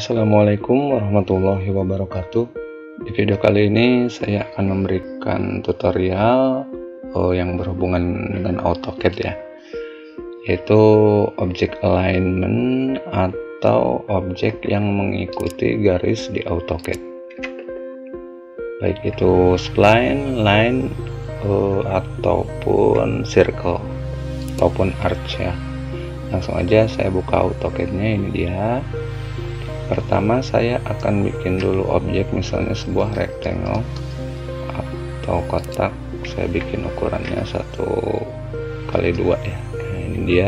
Assalamualaikum warahmatullahi wabarakatuh. Di video kali ini saya akan memberikan tutorial yang berhubungan dengan AutoCAD ya, yaitu object alignment atau objek yang mengikuti garis di AutoCAD, baik itu spline, line, ataupun circle ataupun arch ya. Langsung aja saya buka AutoCAD-nya. Ini dia. Pertama saya akan bikin dulu objek, misalnya sebuah rectangle atau kotak. Saya bikin ukurannya 1x2 ya. Nah, ini dia.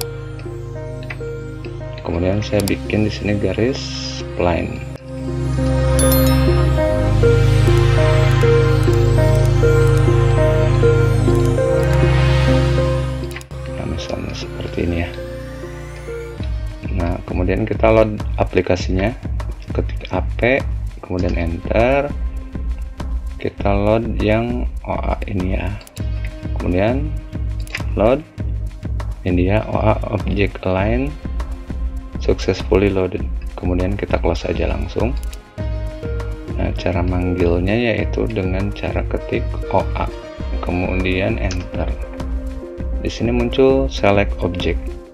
Kemudian saya bikin di sini garis spline. Nah, misalnya seperti ini ya. Nah, kemudian kita load aplikasinya, ketik AP, kemudian enter, kita load yang OA ini ya, kemudian load, ini dia OA object align successfully loaded, kemudian kita close aja langsung. Nah, cara manggilnya yaitu dengan cara ketik OA, kemudian enter. Di sini muncul select object.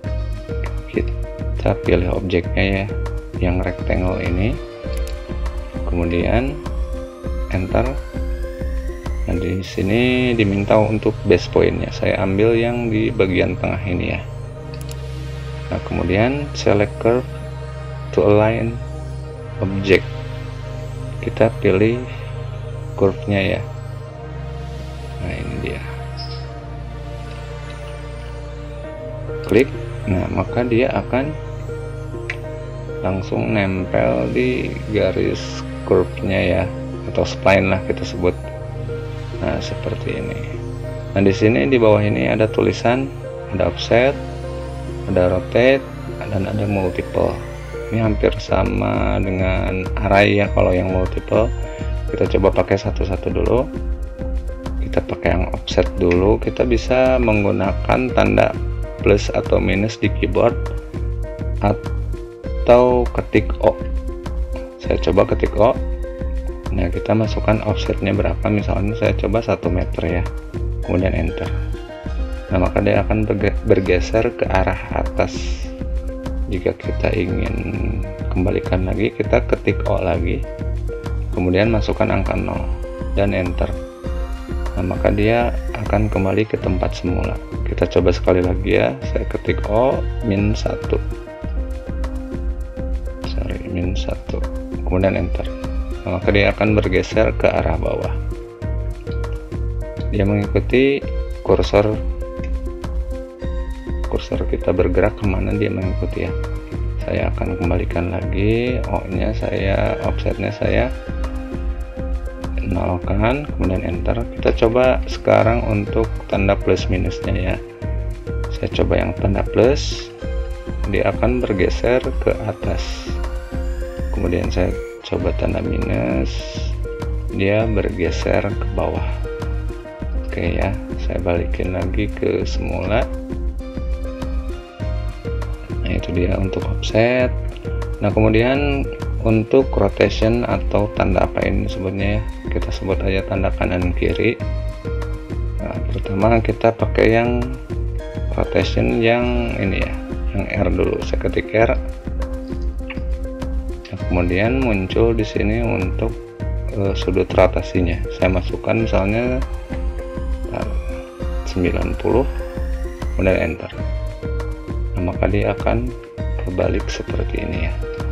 Kita pilih objeknya ya, yang rectangle ini, kemudian enter. Nah, di sini diminta untuk base pointnya, saya ambil yang di bagian tengah ini ya. Nah, kemudian select curve to align object, kita pilih curve-nya ya. Nah, ini dia, klik. Nah, maka dia akan langsung nempel di garis curve-nya ya, atau spline lah kita sebut. Nah, seperti ini. Nah, di sini di bawah ini ada tulisan, ada offset, ada rotate, dan ada multiple. Ini hampir sama dengan array ya kalau yang multiple. Kita coba pakai satu-satu dulu. Kita pakai yang offset dulu. Kita bisa menggunakan tanda plus atau minus di keyboard, atau ketik O. Saya coba ketik O. Nah, kita masukkan offsetnya berapa, misalnya saya coba 1 meter ya, kemudian enter. Nah, maka dia akan bergeser ke arah atas. Jika kita ingin kembalikan lagi, kita ketik O lagi, kemudian masukkan angka 0 dan enter. Nah, maka dia akan kembali ke tempat semula. Kita coba sekali lagi ya, saya ketik O -1, -1, kemudian enter. Nah, maka dia akan bergeser ke arah bawah. Dia mengikuti kursor kita bergerak kemana dia mengikuti ya. Saya akan kembalikan lagi O nya, offsetnya saya nolkan, kemudian enter. Kita coba sekarang untuk tanda plus minusnya ya. Saya coba yang tanda plus, dia akan bergeser ke atas. Kemudian saya coba tanda minus, dia bergeser ke bawah. Oke ya, saya balikin lagi ke semula. Nah, itu dia untuk offset. Nah, kemudian untuk rotation atau tanda apa ini sebutnya ya, kita sebut aja tanda kanan kiri. Nah, pertama kita pakai yang rotation yang ini ya, yang R dulu. Saya ketik R. Nah, kemudian muncul di sini untuk sudut rotasinya. Saya masukkan misalnya 90, kemudian enter. Nah, maka dia akan berbalik seperti ini ya.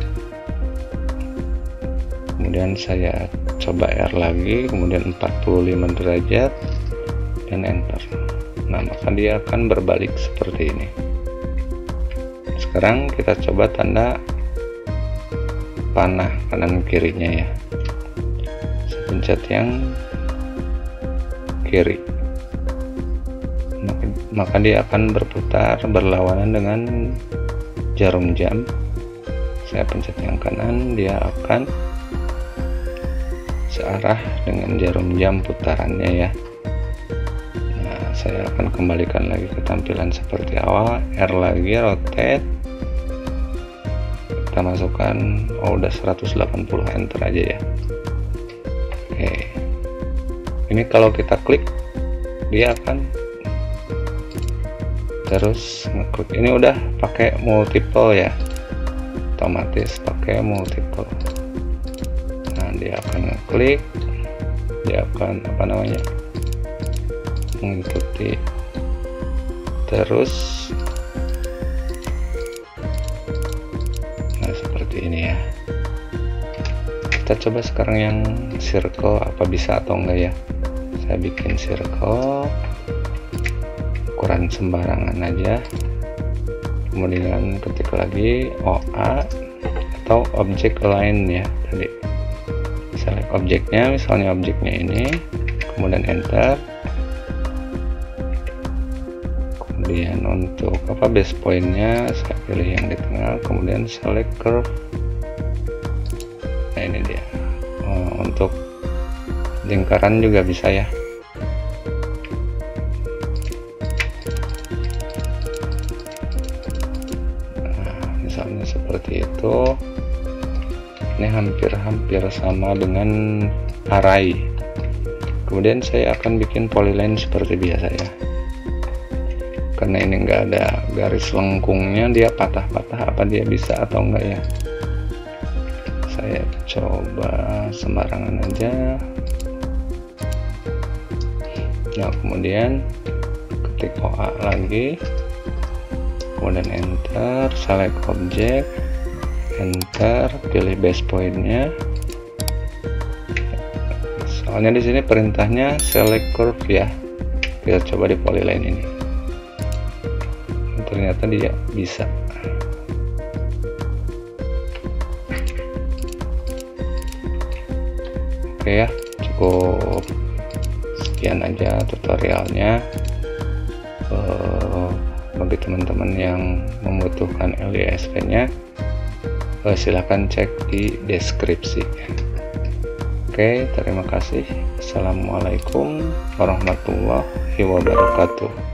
Kemudian saya coba R lagi, kemudian 45 derajat dan enter. Nah, maka dia akan berbalik seperti ini. Sekarang kita coba tanda panah kanan kirinya ya. Saya pencet yang kiri. Maka dia akan berputar berlawanan dengan jarum jam. Saya pencet yang kanan, dia akan searah dengan jarum jam putarannya ya. Nah, saya akan kembalikan lagi ke tampilan seperti awal. R lagi, rotate, kita masukkan, oh udah 180, enter aja ya. Oke, ini kalau kita klik dia akan terus ngeklik. Ini udah pakai multiple ya, otomatis pakai multiple. Nah, dia akan ngeklik, dia akan mengikuti terus. Nah, seperti ini ya. Kita coba sekarang yang circle, apa bisa atau enggak ya. Saya bikin circle, ukuran sembarangan aja, kemudian ketik lagi OA atau object align ya. Tadi select objeknya, misalnya objeknya ini, kemudian enter. Kemudian untuk base pointnya saya pilih yang di tengah, kemudian select curve. Nah, ini dia. Untuk lingkaran juga bisa ya. Nah, misalnya seperti itu. Ini hampir sama dengan array. Kemudian saya akan bikin polyline seperti biasa ya. Karena ini enggak ada garis lengkungnya, dia patah-patah, apa dia bisa atau enggak ya. Saya coba sembarangan aja. Nah, kemudian ketik OA lagi, kemudian enter, select object, enter, pilih base pointnya. Soalnya di sini perintahnya select curve ya. Kita coba di polyline ini. Ternyata dia bisa. Oke ya, cukup sekian aja tutorialnya. Bagi teman-teman yang membutuhkan LISP nya, silahkan cek di deskripsi. Oke, terima kasih. Assalamualaikum warahmatullahi wabarakatuh.